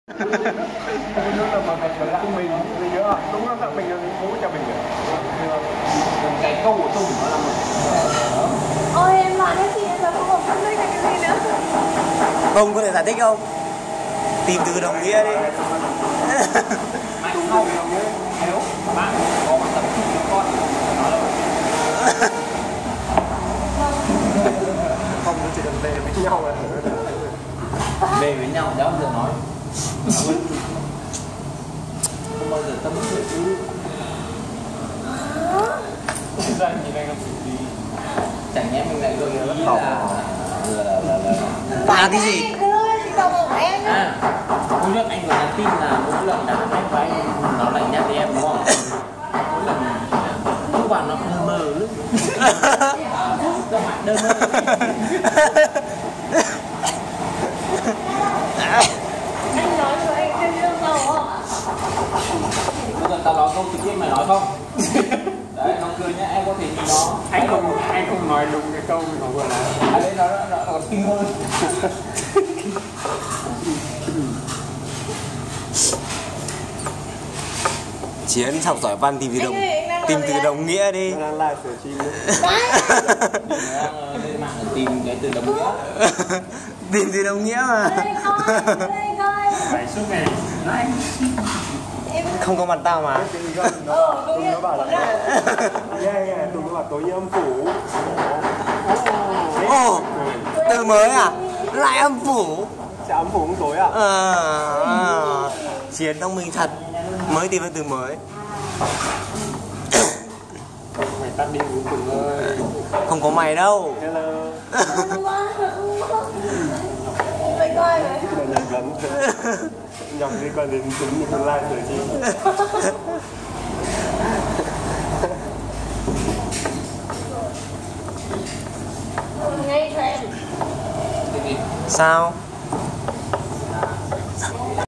Nó là mà mình nhớ đúng nó mình bố cho mình cái câu của Tùng nó là một. Ôi em nói cái gì giờ không có phân tích cái gì nữa. Không có thể giải thích không? Tìm từ đồng nghĩa đi. Tùng không đồng nghĩa nếu bạn có một tập trung cho con không nó chỉ cần về với nhau là về với nhau đã bao giờ nói không bao giờ tâm sự chứ ra nhìn anh làm gì chẳng nhẽ mình lại gợi ý Bà cái gì? à hôm trước anh vừa nhắn tin là mỗi lần đã anh và anh nó lại nhắc đi em đúng không? Mỗi lần lúc vào nó đơ mơ lúc các bạn đơ mơ Anh nói rồi anh chưa yêu cầu không? bây giờ tao nói câu trực tiếp mày nói không? Đấy nó cười nhá, em có thể nhìn nó anh không nói đúng cái câu mình nói vừa nãy đấy nó còn kinh hơn Chiến học giỏi văn tìm từ đồng nghĩa đi. nó đang live sửa chim lên mạng để tìm cái từ đồng nghĩa Tìm từ đồng nghĩa mà. phải suốt ngày anh Không có mặt tao mà. Tùng nó bảo là nghe Tùng nó bảo tối âm phủ. Ồ, từ mới à? Lại âm phủ. Chả âm phủ không tối à? Chiến thông minh thật. Mới tìm ra từ mới. Mày tắt đi cuối cùng ơi. Không có mày đâu. Hello. Vậy coi Cái này nhầm lẫn. Nhầm liên quan đến tính như tương lai sửa chim. ngay cho em. Sao?